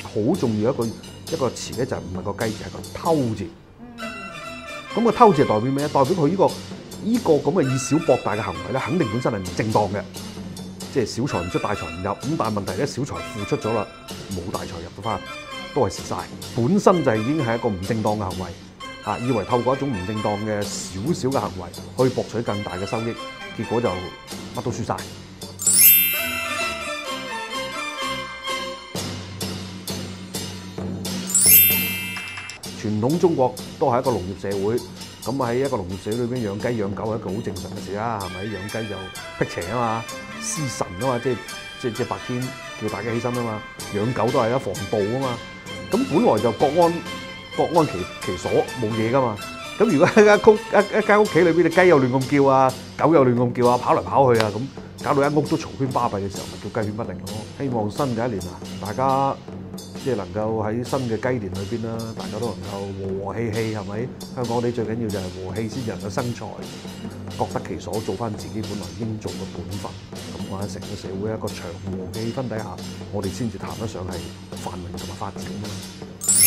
好重要一個詞咧，就唔係個雞字，係個偷字。咁個偷字代表咩？代表佢呢個咁嘅以小博大嘅行為咧，肯定本身係唔正當嘅，即係小財唔出大財唔入。咁但係問題咧，小財付出咗啦，冇大財入到翻，都係蝕晒。本身就已經係一個唔正當嘅行為。以為透過一種唔正當嘅少少嘅行為，可以博取更大嘅收益，結果就乜都輸晒。傳統中國都係一個農業社會，咁喺一個農業社會裏邊養雞養狗係一個好正常嘅事啦，係咪？養雞就辟邪啊嘛，司神啊嘛，即係白天叫大家起身啊嘛。養狗都係一防暴啊嘛。咁本來就各安其所，冇嘢噶嘛。咁如果一間屋企裏邊嘅雞又亂咁叫啊，狗又亂咁叫啊，跑嚟跑去啊，咁搞到一屋都嘈喧巴閉嘅時候，咪叫雞犬不寧咯。希望新嘅一年啊，大家即係能夠喺新嘅雞年裏邊啦，大家都能夠和和氣氣，係咪？香港地最緊要就係和氣先至能夠生財，各得其所，做翻自己本來應做嘅本分。咁我喺成個社會一個祥和嘅氣氛底下，我哋先至談得上係繁榮同埋發展啦。